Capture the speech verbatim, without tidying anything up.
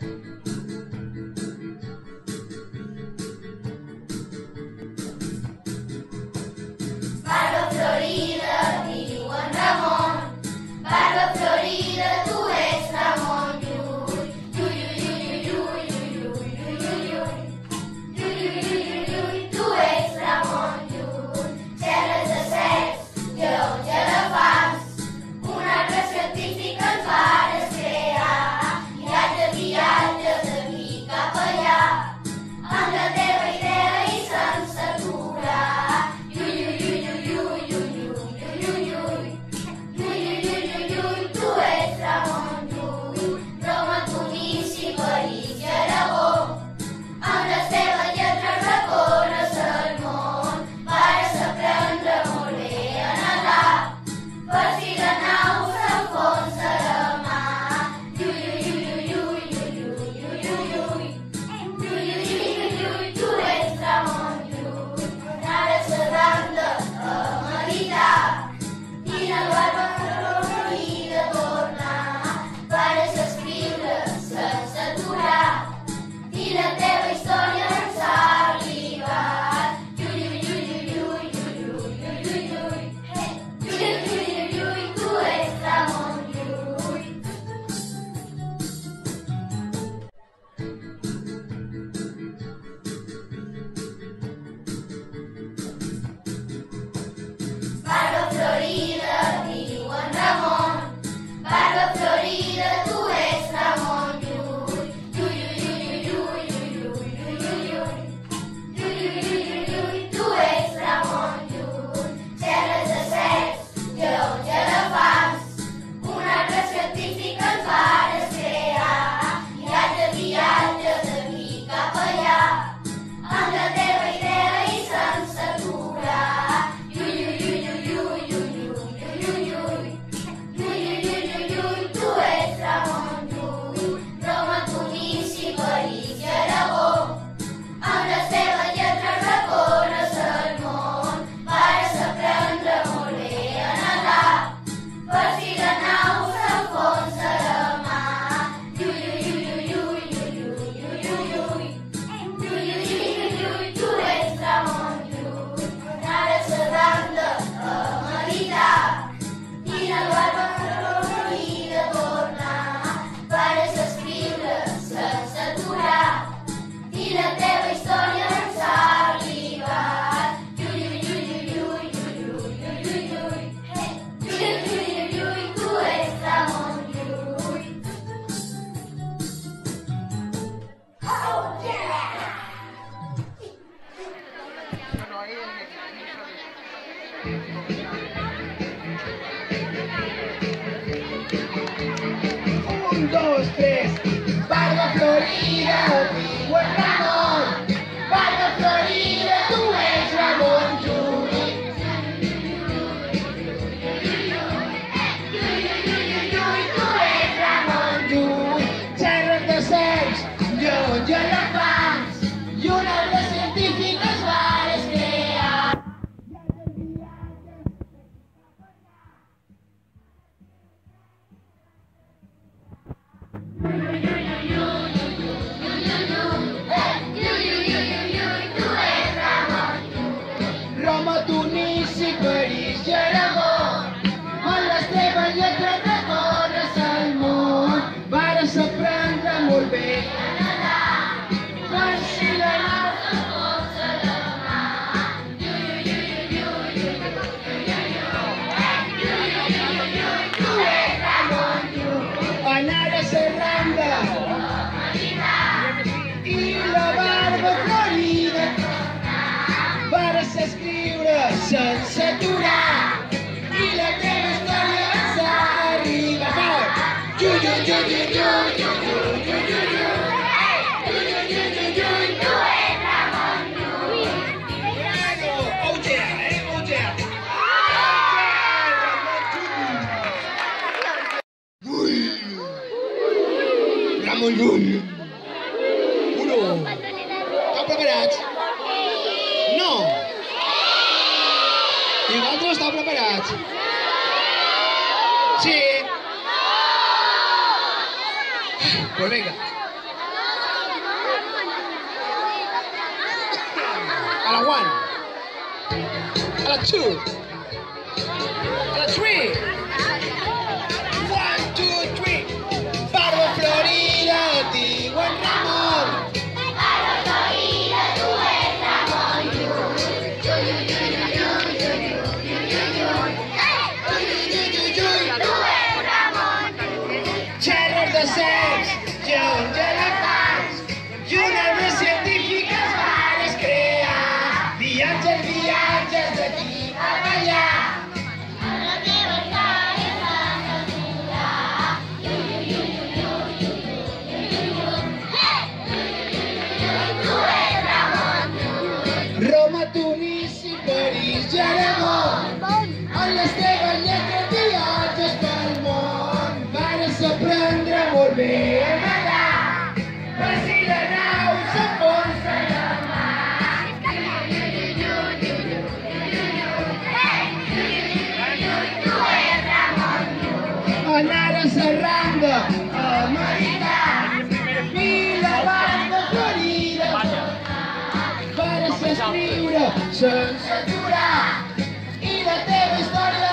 Barba florida, diu en Ramon. Barba florida, tu ets Ramon Llull. Llull, llull, llull, llull, llull, llull, llull. Llull, llull, llull, llull, tu ets Ramon Llull. Gerres de cercs, lleons i elefants, un arbre científic ens vares crear. Viatge, viatge, d'aquí cap allà, amb la teva idea i sense aturar. Llull, llull, llull, llull, llull, llull, llull, llull. Llull, llull, llull, llull, tu ets Ramon Llull. Roma, Tunísia, París i Aragó, amb les teves lletres recorres el món. Vares aprendre molt bé a nedar, per si la nau s'enfonsa la mà. Llull, llull, llull, llull, llull, llull, llull, llull. Llull, llull, llull, llull, tu ets Ramon Llull. Ara s'hauran de meditar i la barba florida tornar. Vares escriure sense aturar i la teva història ens ha arribat. Llull, llull, llull, llull, llull, llull, llull, llull, llull. Llull, llull, llull, llull, tu ets Ramon Llull. Barba florida, diu en Ramon. Barba florida, tu ets Ramon Llull. Llull, llull, llull, llull, llull, llull, llull, llull. Llull, llull, llull, llull, tu ets Ramon Llull. Gerres de cercs, lleons i elefants, un arbre científic ens vares crear. Viatge, viatge, d'aquí cap allà, amb la teva idea i sense aturar. Llull, llull, llull, llull, llull, llull, llull, llull. Llull, llull, llull, llull, tu ets Ramon Llull. Roma, Tunísia, París i Aragó, amb les teves lletres recorres el món. Vares aprendre molt bé a nedar, per si la nau s'enfonsa la mà. Llull, llull, llull, llull, llull, llull, llull, llull. Llull, llull, llull, llull, tu ets Ramon Llull. Ara s'hauran de meditar i la barba florida tornar. Vares escriure sense aturar i la teva història ens ha arribat. Llull, llull, llull, llull, llull, llull, llull, llull, llull. Llull, llull, llull, llull, tu ets Ramon Llull. Oh, yeah! Un, dos, tres. Barba florida, diu en Ramon. Barba florida, tu ets Ramon Llull. Tu ets Ramon Llull. Gerres de cercs, lleons i elefants, i un arbre científic es vares crear. Roma, Tunísia, París i Aragó, amb les teves lletres recorres el món. Vares aprendre molt bé a nedar, per si la nau s'enfonsa la mà. Llull, llull, llull, llull, llull, llull, llull, llull, tu ets Ramon Llull. Anar a Serranda i la barba florida, vares escriure sense aturar i la teva història ens arriba. Fort! Llull, llull, llull, llull, llull, llull, llull, llull, llull, llull. Llull, llull, llull, llull, llull, tu ets Ramon Llull. Bravo! Oh yeah, eh? Oh yeah! Ramon Llull. Uno. Esteu preparats? No! I vosaltres esteu preparats? Sí? Pues venga. one, a la two, a la three. One, two, three. Barba Florida, digo en Ramón. Barba Florida, tú eres Ramón. Yu, yu, yu, yu, yu, yu, yu, yu, yu, yu. Hey, yu, yu, yu, yu, yu, tú eres Ramón. Cheddar de Sex, John Jellyfans, y una vez científicas varias crea. Viajes, viajes de aquí para allá. Ahora te vas a esa captura. Yu, yu, yu, yu, yu, yu, yu, yu, yu. Hey, yu, yu, yu, yu, yu, tú eres Ramón. Roma, Tunisi, París, Yerevan. Alla Esteban i altres viatges pel món. Vares aprendre a volver a nedar. Per si la nau s'enfonsa la mar. Anar a Serranda, a Maritar. I la banda Florida. Per escriure sense aturar. I la teva història